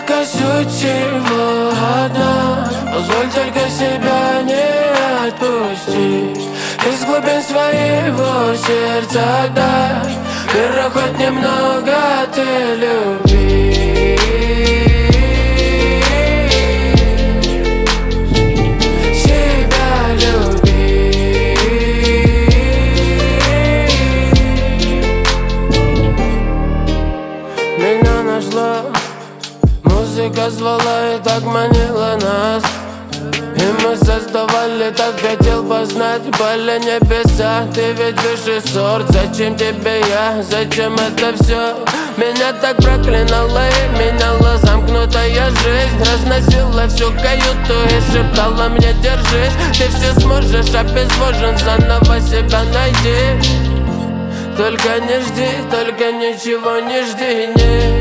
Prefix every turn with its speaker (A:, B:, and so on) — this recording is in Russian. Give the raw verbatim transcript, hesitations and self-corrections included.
A: только чуть-чего одна. Позволь только себя не отпустить. Из глубин своего сердца дай миру хоть немного ты любви. Себя люби. Меня нашла, музыка звала и так манила нас. И мы создавали, так хотел познать. Были небеса, ты ведь выше сорт. Зачем тебе я, зачем это все? Меня так проклинала и меняла замкнутая жизнь. Разносила всю каюту и шептала мне: держись, ты все сможешь, обезвожен, заново себя найди. Только не жди, только ничего не жди, не.